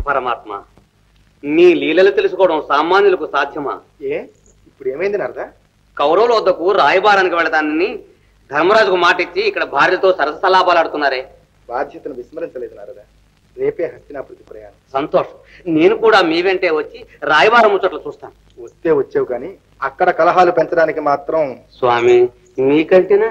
పరమాత్మ, నీ లీలలు తెలుసుకోవడం సామాన్యులకు సాధ్యమా? ఇప్పుడు ఏమైంది నారదా? కౌరవుల వద్దకు రాయబారానికి వెళతానని ధర్మరాజుకు మాట ఇచ్చి ఇక్కడ భార్యతో సరసలాభాలు ఆడుతున్నారే. బాధ్యతను విస్మరించలేదు నారదా. రేపే హస్తినాపురికి ప్రయాణం. సంతోషం. నేను కూడా మీ వెంటే వచ్చి రాయబారం ముచ్చట్లు చూస్తాను. వస్తే వచ్చావు కానీ అక్కడ కలహాలు పెంచడానికి మాత్రం. స్వామి, మీకంటేనా?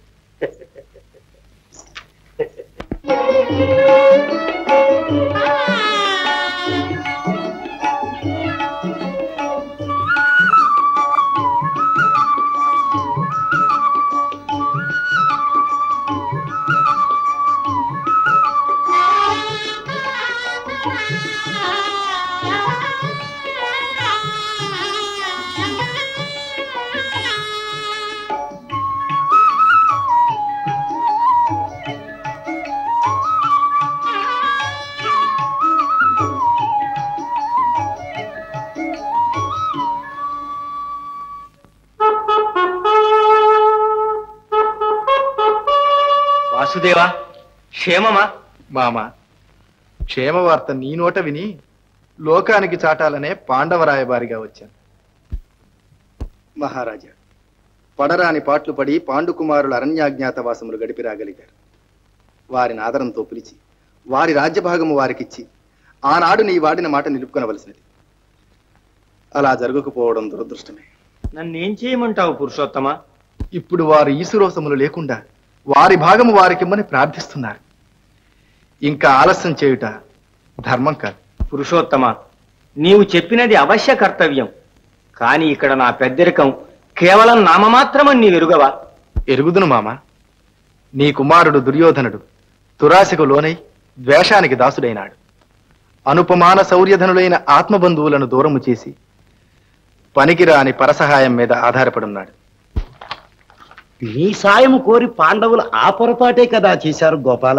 వాసుదేవా, క్షేమమా? మామ, క్షేమ వార్త నీ నోట విని లోకానికి చాటాలనే పాండవరాయబారిగా వచ్చాను. మహారాజా, పడరాని పాట్లు పడి పాండుకుమారుల అరణ్యాజ్ఞాతవాసములు గడిపి రాగలిగారు. వారిని ఆదరంతో పిలిచి వారి రాజ్యభాగము వారికిచ్చి ఆనాడు నీ వాడిన మాట నిలుపుకొనవలసినది. అలా జరగకపోవడం దురదృష్టమే. నన్నేం చేయమంటావు పురుషోత్తమ? ఇప్పుడు వారు ఈసురోసములు లేకుండా వారి భాగము వారికిమ్మని ప్రార్థిస్తున్నారు. ఇంకా ఆలస్యం చేయుట ధర్మం కాదు. పురుషోత్తమ, నీవు చెప్పినది అవశ్య కర్తవ్యం. కాని ఇక్కడ నా పెద్దరికం కేవలం నామమాత్రమని నీవెరుగవా? ఎరుగుదును మామ. నీ కుమారుడు దుర్యోధనుడు దురాశకు లోనై ద్వేషానికి దాసుడైనాడు. అనుపమాన శౌర్యధనులైన ఆత్మబంధువులను దూరము చేసి పనికిరాని పరసహాయం మీద ఆధారపడున్నాడు. నీ సాయము కోరి పాండవులు ఆ పొరపాటే కదా చేశారు గోపాల.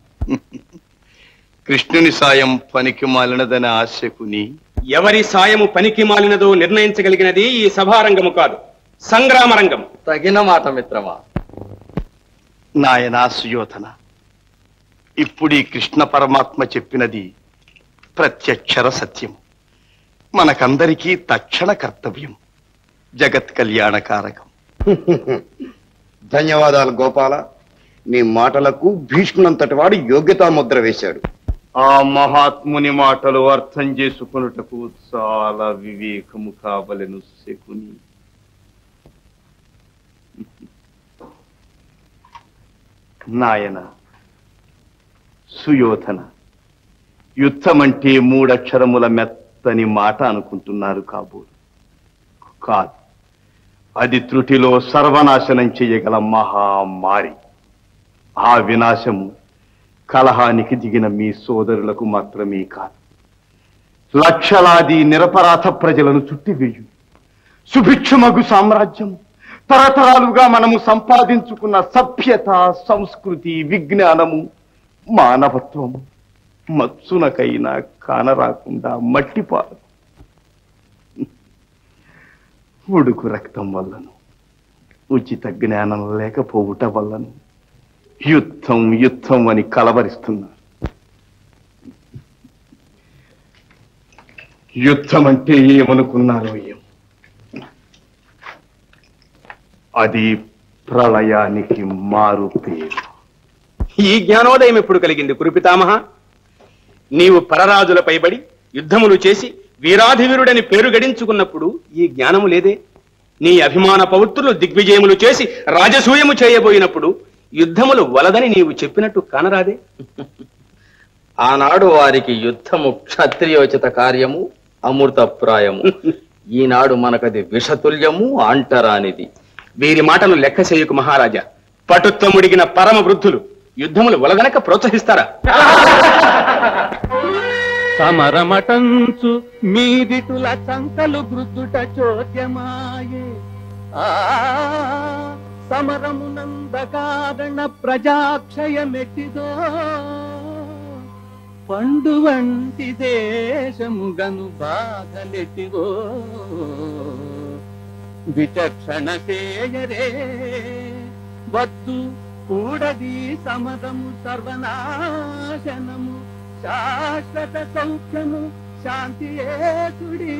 కృష్ణుని సాయం పనికి మాలినదని ఆశకుని ఎవరి సాయము పనికి మాలినదో నిర్ణయించగలిగినది ఈ సభారంగము కాదు, సంగ్రామరంగము. తగిన మాట మిత్రమా. నాయనా సుయోధన, ఇప్పుడు ఈ కృష్ణ పరమాత్మ చెప్పినది ప్రత్యక్షర సత్యం. మనకందరికీ తక్షణ కర్తవ్యం. జగత్ కళ్యాణకారకం. ధన్యవాదాలు గోపాల. నీ మాటలకు భీష్మునంతటి వాడు యోగ్యతా ముద్ర వేశాడు. ఆ మహాత్ముని మాటలు అర్థం చేసుకున్నటకు చాలా వివేకము కావలెను శకుని. నాయన సుయోధన, యుద్ధమంటే 3 అక్షరముల మెత్తని మాట అనుకుంటున్నారు కాబోలు. కాదు, అది త్రుటిలో సర్వనాశనం చేయగల మహామారి. ఆ వినాశము కలహానికి దిగిన మీ సోదరులకు మాత్రమే కాదు, లక్షలాది నిరపరాధ ప్రజలను చుట్టివేయు సుభిక్షమగు సామ్రాజ్యం, తరతరాలుగా మనము సంపాదించుకున్న సభ్యత, సంస్కృతి, విజ్ఞానము, మానవత్వము మత్సునకైనా కానరాకుండా మట్టిపాలు. ఉడుకు రక్తం వల్లను, ఉచిత జ్ఞానం లేకపోవుట వల్లను యుద్ధం యుద్ధం అని కలవరిస్తున్నారు. యుద్ధం అంటే ఏమనుకున్నారో ఏం, అది ప్రళయానికి మారు పేరు. ఈ జ్ఞానోదయం ఎప్పుడు కలిగింది కురుపితామహ? నీవు పరరాజులపై బడి యుద్ధములు చేసి వీరాధివీరుడని పేరు గడించుకున్నప్పుడు ఈ జ్ఞానము లేదే? నీ అభిమాన పౌత్రులు దిగ్విజయములు చేసి రాజసూయము చేయబోయినప్పుడు యుద్ధములు వలదని నీవు చెప్పినట్టు కానరాదే? ఆనాడు వారికి యుద్ధము క్షత్రియోచిత కార్యము, అమృతప్రాయము. ఈనాడు మనకది విషతుల్యము, అంటరానిది. వీరి మాటలు లెక్క చేయకు మహారాజా. పటుత్వముడిగిన పరమ వృద్ధులు యుద్ధములు వలదనక ప్రోత్సహిస్తారా? సమరమటంచు మీదిటుల సంకలు గృద్దుట చోద్యమాయే. ఆ సమరమునందకారణ ప్రజాక్షయమెట్టిదో, పండు వంటి దేశముగను బాధలెట్టివో. విచక్షణ చేయరే వద్దు కూడది సమరము, సర్వనాశనము, శాశ్వత శాశ్వత సౌఖ్యము శాంతి ఏసుడి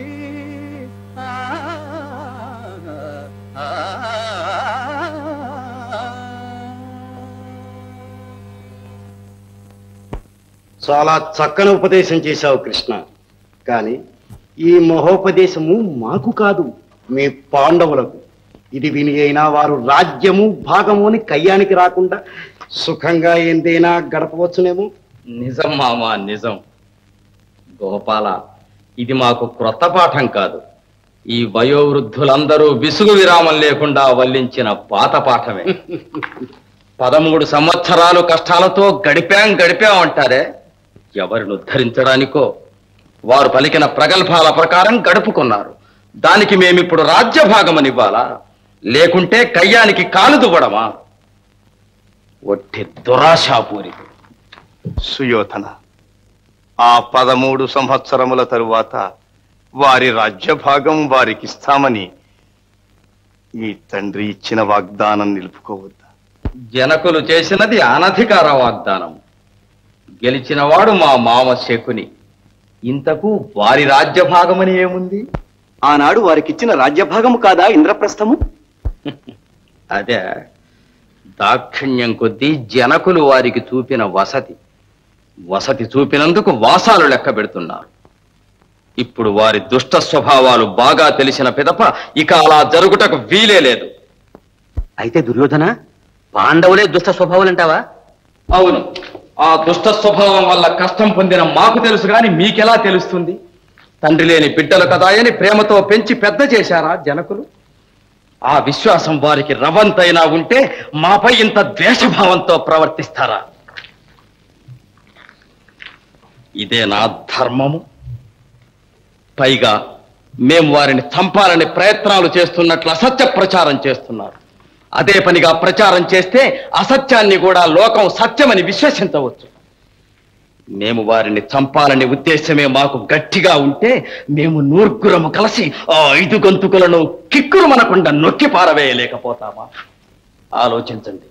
చాలా చక్కని ఉపదేశం చేశావు కృష్ణ. కానీ ఈ మహోపదేశము మాకు కాదు, మీ పాండవులకు. ఇది విని అయినా వారు రాజ్యము భాగము అని కయ్యానికి రాకుండా సుఖంగా ఏందైనా గడపవచ్చునేమో. నిజం మామా, నిజం. గోపాల, ఇది మాకు క్రొత్త పాఠం కాదు. ఈ వయోవృద్ధులందరూ విసుగు విరామం లేకుండా వల్లించిన పాత పాఠమే. 13 సంవత్సరాలు కష్టాలతో గడిపాం అంటారే, ఎవరిని ఉద్ధరించడానికో వారు పలికిన ప్రగల్భాల ప్రకారం గడుపుకున్నారు. దానికి మేమిప్పుడు రాజ్యభాగమనివ్వాలా, లేకుంటే కయ్యానికి కాలు దువ్వడమా? ఒట్టి దురాశాపూరి. సుయోధన, ఆ 13 సంవత్సరముల తరువాత వారి రాజ్యభాగం వారికిస్తామని మీ తండ్రి ఇచ్చిన వాగ్దానం నిలుపుకోవద్దా? జనకులు చేసినది అనధికార వాగ్దానం. గెలిచినవాడు మా మామ శకుని. ఇంతకు వారి రాజ్యభాగమని ఏముంది? ఆనాడు వారికిచ్చిన రాజ్యభాగము కాదా ఇంద్రప్రస్థము? అదే దాక్షిణ్యం కొద్దీ జనకులు వారికి చూపిన వసతి చూపినందుకు వాసాలు లెక్క పెడుతున్నారు. ఇప్పుడు వారి దుష్ట స్వభావాలు బాగా తెలిసిన పిదప ఇక అలా జరుగుటకు వీలే లేదు. అయితే దుర్యోధన, పాండవులే దుష్ట స్వభావాలంటావా? అవును, ఆ దుష్ట స్వభావం వల్ల కష్టం పొందిన మాకు తెలుసు గాని మీకెలా తెలుస్తుంది? తండ్రి లేని బిడ్డలు కదాయని ప్రేమతో పెంచి పెద్ద చేశారా జనకులు? ఆ విశ్వాసం వారికి రవంతైనా ఉంటే మాపై ఇంత ద్వేషభావంతో ప్రవర్తిస్తారా? ఇదే నా ధర్మము. పైగా మేము వారిని చంపాలని ప్రయత్నాలు చేస్తున్నట్లు అసత్య ప్రచారం చేస్తున్నారు. అదే పనిగా ప్రచారం చేస్తే అసత్యాన్ని కూడా లోకం సత్యమని విశ్వసించవచ్చు. మేము వారిని చంపాలనే ఉద్దేశమే మాకు గట్టిగా ఉంటే మేము 100 కలిసి ఆ 5 గొంతుకులను కిక్కురు మనకుండా నొక్కి పారవేయలేకపోతామా? ఆలోచించండి.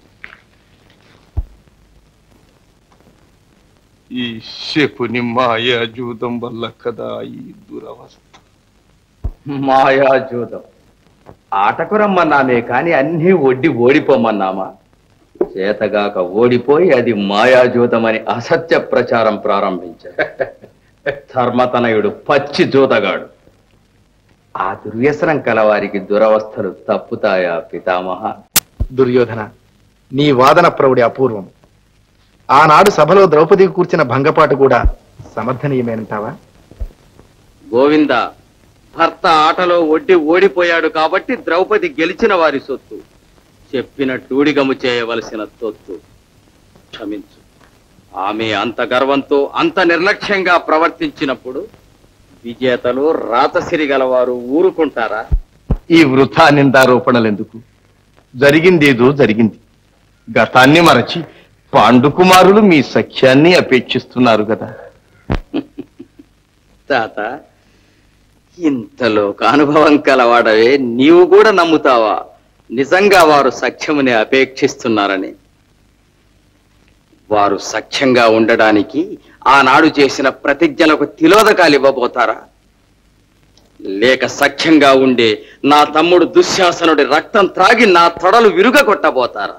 ఈ శకుని మాయాజూదం వల్ల కదా ఈ దురవస్థ. మాయాజూదం ఆటకు రమ్మన్నామే కాని అన్నీ ఒడ్డి ఓడిపోమన్నామా? చేతగాక ఓడిపోయి అది మాయాజూతమని అసత్య ప్రచారం ప్రారంభించాడు. ధర్మతనయుడు పచ్చి జూతగాడు. ఆ దుర్వ్యసనం కలవారికి దురవస్థలు తప్పుతాయా పితామహ? దుర్యోధన, నీ వాదన ప్రౌఢి అపూర్వం. ఆనాడు సభలో ద్రౌపదికి కూర్చిన భంగపాటు కూడా సమర్థనీయమేనంటావా? గోవింద, భర్త ఆటలో ఓడిపోయాడు కాబట్టి ద్రౌపది గెలిచిన వారి సొత్తు, చెప్పినట్టూడిగము చేయవలసిన తొత్తు. క్షమించు. ఆమె అంత గర్వంతో అంత నిర్లక్ష్యంగా ప్రవర్తించినప్పుడు విజేతలు రాతసిరి గలవారు ఊరుకుంటారా? ఈ వృథా నిందారోపణలెందుకు? జరిగిందేదో జరిగింది. గతాన్ని మరచి పాండుకుమారులు మీ సఖ్యాన్ని అపేక్షిస్తున్నారు కదా. తాత, ఇంతలో అనుభవం కలవాడవే నీవు కూడా నమ్ముతావా నిజంగా వారు సఖ్యముని అపేక్షిస్తున్నారని? వారు సఖ్యంగా ఉండడానికి ఆనాడు చేసిన ప్రతిజ్ఞలకు తిలోదకాలు ఇవ్వబోతారా? లేక సఖ్యంగా ఉండే నా తమ్ముడు దుశ్శాసనుడి రక్తం త్రాగి నా తొడలు విరుగ కొట్టబోతారా?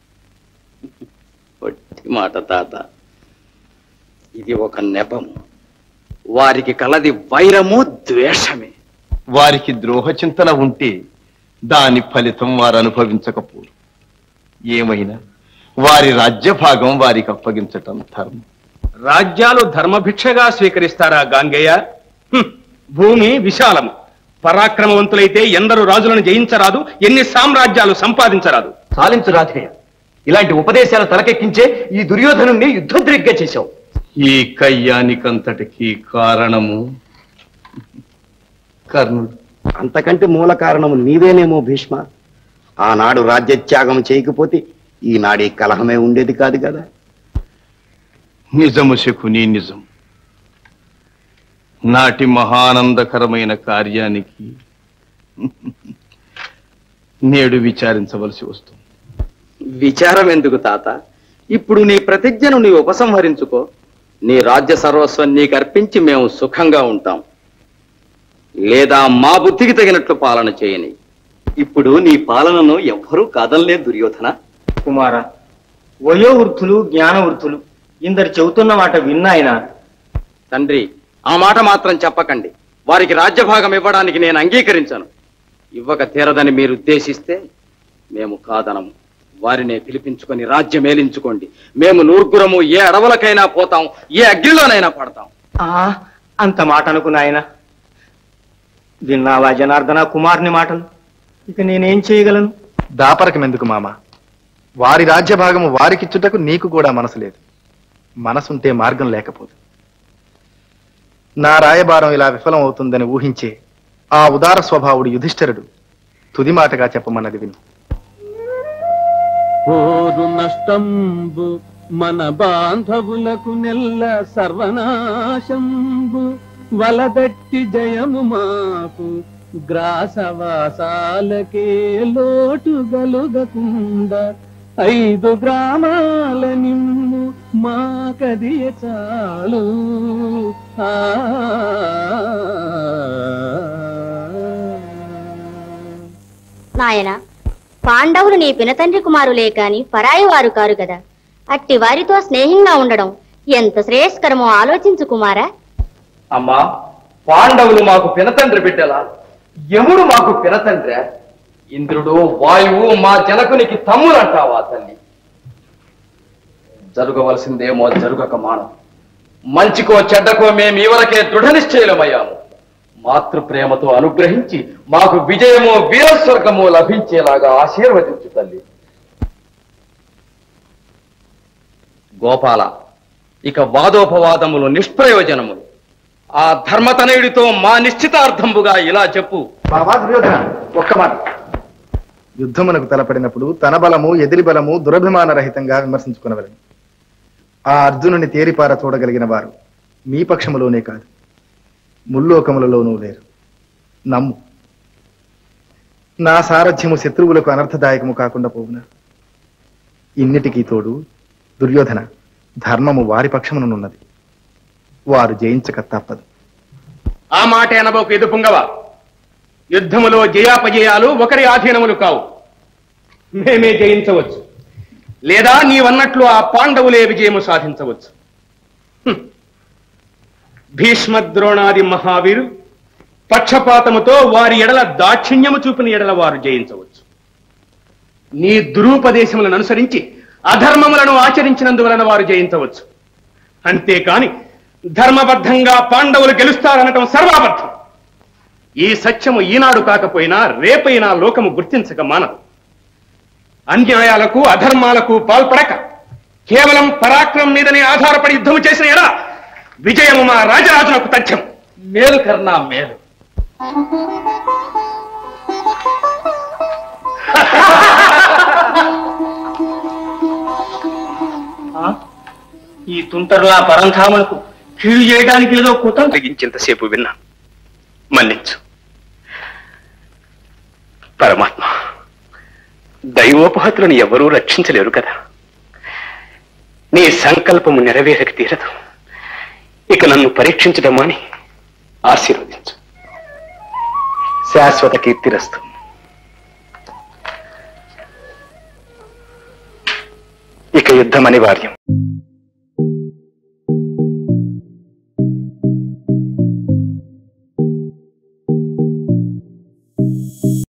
ఒట్టి మాట తాత, ఇది ఒక నెపము. వారికి కలది వైరము ద్వేషమే. వారికి ద్రోహ చింతన ఉంటే దాని ఫలితం వారు అనుభవించకపోరు. ఏమైనా వారి రాజ్యభాగం వారికి అప్పగించటం ధర్మం. రాజ్యాలు ధర్మభిక్షగా స్వీకరిస్తారా గాంగేయ? భూమి విశాలము. పరాక్రమవంతులైతే ఎందరు రాజులను జయించరాదు, ఎన్ని సామ్రాజ్యాలు సంపాదించరాదు. సాలించు రాధేయ, ఇలాంటి ఉపదేశాలు తలకెక్కించే ఈ దుర్యోధనుణ్ణి యుద్ధోద్రిగ్గా చేశావు. ఈ కయ్యానికంతటికి కారణము కర్ణుడు. అంతకంటే మూల కారణము నీవేనేమో భీష్మ. ఆనాడు రాజ్యత్యాగం చేయకపోతే ఈనాడే కలహమే ఉండేది కాదు కదా. నిజము శకుని, నిజం. నాటి మహానందకరమైన కార్యానికి నేడు విచారించవలసి వస్తుంది. విచారం ఎందుకు తాత? ఇప్పుడు నీ ప్రతిజ్ఞను నీ ఉపసంహరించుకో. నీ రాజ్య సర్వస్వం నీకు అర్పించి మేము సుఖంగా ఉంటాం, లేదా మా బుద్ధికి తగినట్లు పాలన చేయని. ఇప్పుడు నీ పాలనను ఎవ్వరూ కాదనలే దుర్యోధన. కుమార, వయోవృద్ధులు జ్ఞానవృద్ధులు ఇందరు చెబుతున్న మాట విన్నాయన. తండ్రి, ఆ మాట మాత్రం చెప్పకండి. వారికి రాజ్యభాగం ఇవ్వడానికి నేను అంగీకరించను. ఇవ్వక తీరదని మీరు ఉద్దేశిస్తే మేము కాదనము. వారినే పిలిపించుకొని రాజ్యం ఏలించుకోండి. మేము నూర్గురము ఏ అడవులకైనా పోతాం, ఏ అగ్నిలోనైనా పడతాం. అంత మాట అనుకున్నాయన. విన్నావా జనార్దన కుమారుని మాటలు? ఇక నేనేం చేయగలను? దాపరకమెందుకు మామ? వారి రాజ్యభాగము వారికిచ్చుటకు నీకు కూడా మనసు లేదు. మనసుంటే మార్గం లేకపోదు. నా రాయబారం ఇలా విఫలం అవుతుందని ఊహించే ఆ ఉదార స్వభావుడు యుధిష్ఠిరుడు తుది మాటగా చెప్పమన్నది విను. ఓరు నష్టంబు మన బాంధవులకు నెల్ల సర్వనాశంబు వలదట్టి జయము మాకు గ్రాసవాసాలకే లోటు గలుగకుండా 5 గ్రామాల నిమ్ము మాకదియ చాలు. నాయన, పాండవులు నీ పినతండ్రి కుమారులే కాని పరాయి వారు కారు కదా. అట్టి వారితో స్నేహంగా ఉండడం ఎంత శ్రేయస్కరమో ఆలోచించు కుమారా. అమ్మా, పాండవులు మాకు పినతండ్రి బిడ్డలా? యముడు మాకు పినతండ్రి? ఇంద్రుడు వాయువు మా జనకునికి తమ్ములంటావా తల్లి? జరగవలసిందేమో జరుగక మానం. మంచికో చెడ్డకో మేము ఇవరకే దృఢ నిశ్చయమయ్యాము. మాతృప్రేమతో అనుగ్రహించి మాకు విజయమో వీరస్వర్గమో లభించేలాగా ఆశీర్వదించు తల్లి. గోపాల, ఇక వాదోపవాదములు నిష్ప్రయోజనములు. ఆ ధర్మతనయుడితో మా నిశ్చితార్థంబుగా ఇలా చెప్పు. ఒక్క మాట. యుద్ధమునకు తలపడినప్పుడు తన బలము ఎదిరి బలము దురభిమాన రహితంగా విమర్శించుకునవలను. ఆ అర్జునుని తేరిపార చూడగలిగిన వారు మీ పక్షములోనే కాదు, ముల్లోకములలోనూ లేరు. నమ్ము. నా సారథ్యము శత్రువులకు అనర్థదాయకము కాకుండా పోవునా. ఇన్నిటికీ తోడు దుర్యోధన, ధర్మము వారి పక్షమునున్నది. వారు జయించక తప్పదు. ఆ మాట అనబోకు ఎదుపుంగవ. యుద్ధములో జయాపజయాలు ఒకరి ఆధీనములు కావు. మేమే జయించవచ్చు, లేదా నీవన్నట్లు ఆ పాండవులే విజయము సాధించవచ్చు. భీష్మద్రోణాది మహావీరు పక్షపాతముతో వారి ఎడల దాక్షిణ్యము చూపిన ఎడల వారు జయించవచ్చు. నీ దురూపదేశములను అనుసరించి అధర్మములను ఆచరించినందువలన వారు జయించవచ్చు. అంతేకాని ధర్మబద్ధంగా పాండవులు గెలుస్తారనటం సర్వాబద్ధం. ఈ సత్యము ఈనాడు కాకపోయినా రేపైనా లోకము గుర్తించక మానదు. అన్యాయాలకు అధర్మాలకు పాల్పడక కేవలం పరాక్రమం మీదనే ఆధారపడి యుద్ధము చేసిన ఎడ విజయము మా రాజరాజులకు తథ్యం. మేలు కర్ణా మేలు. ఈ తుంటరుల పరంధాములకు కీడు చేయడానికి ఏదో కుతం తగ్గించేంతసేపు విన్నా. మన్నించు పరమాత్మ. దైవోపహతులను ఎవరూ రక్షించలేరు కదా. నీ సంకల్పము నెరవేరక తీరదు. ఇక నన్ను పరీక్షించడం అని ఆశీర్వదించు. శాశ్వత కీర్తిరస్తు. ఇక యుద్ధం అనివార్యం.